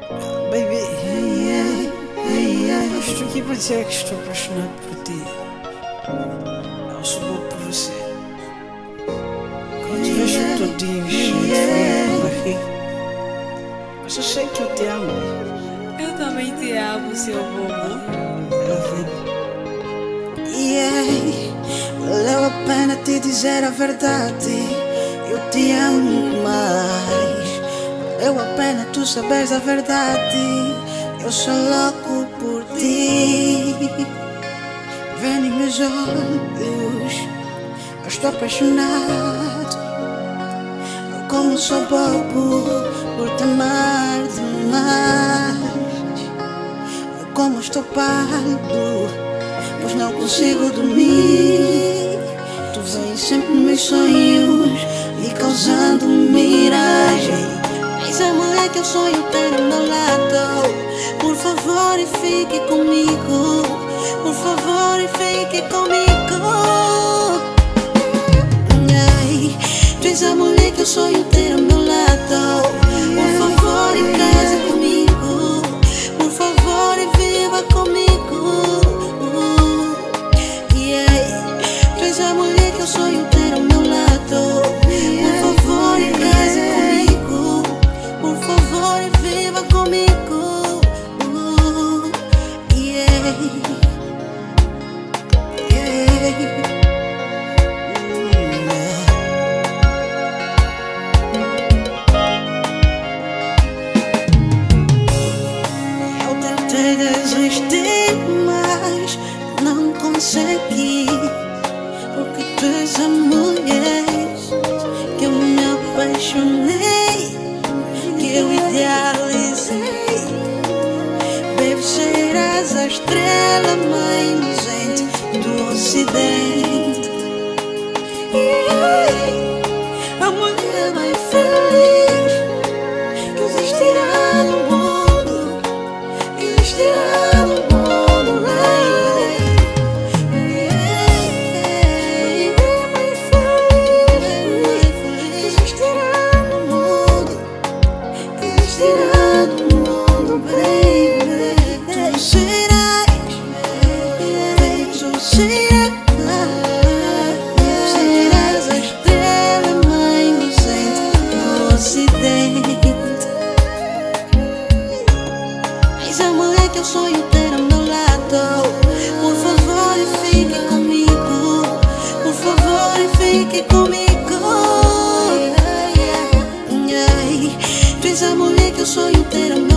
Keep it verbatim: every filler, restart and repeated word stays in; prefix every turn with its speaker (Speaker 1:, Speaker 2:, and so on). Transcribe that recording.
Speaker 1: Baby, hey, hey, hey, hey. Estou aqui para dizer que estou apaixonado por ti. Eu sou louco por você. Quando te vejo todo dia enchendo de fome por aqui, mas eu sei que eu te amo.
Speaker 2: Eu também te amo, seu bobo.
Speaker 3: Yeah, valeu a pena te dizer a verdade. Eu te amo mais. Valeu a pena tu saberes a verdade. Eu sou louco por ti. Vem em meus olhos, eu estou apaixonado. Como sou bobo por te amar demais. Como estou pálido, pois não consigo dormir. Tu vens sempre nos meus sonhos e causando miragem. És a mulher que eu sonho ter ao meu lado. Por favor e fique comigo. Por favor e fique comigo. Ai, tu és a mulher que eu sonho ter ao meu lado. Por favor e case comigo. Por favor e viva comigo. Tu és a mulher que eu sonho ter ao meu lado. Por favor e case comigo. Por favor e viva comigo. Yeah. Yeah. Eu tentei desistir, mas não consegui. Porque tu és a mulher que eu me apaixonei, que eu idealizei. Baby, serás a estrela mais inocente do ocidente. Yeah. A mulher mais feliz que existirá no mundo, que existirá no mundo. Existirá no mundo, baby. Tu serás, baby, tu serás, serás a estrela mais inocente do ocidente. És a mulher que eu sonho ter ao meu lado. Por favor e fique comigo. Por favor e fique comigo. Tu és a mulher que eu sonho ter ao meu lado.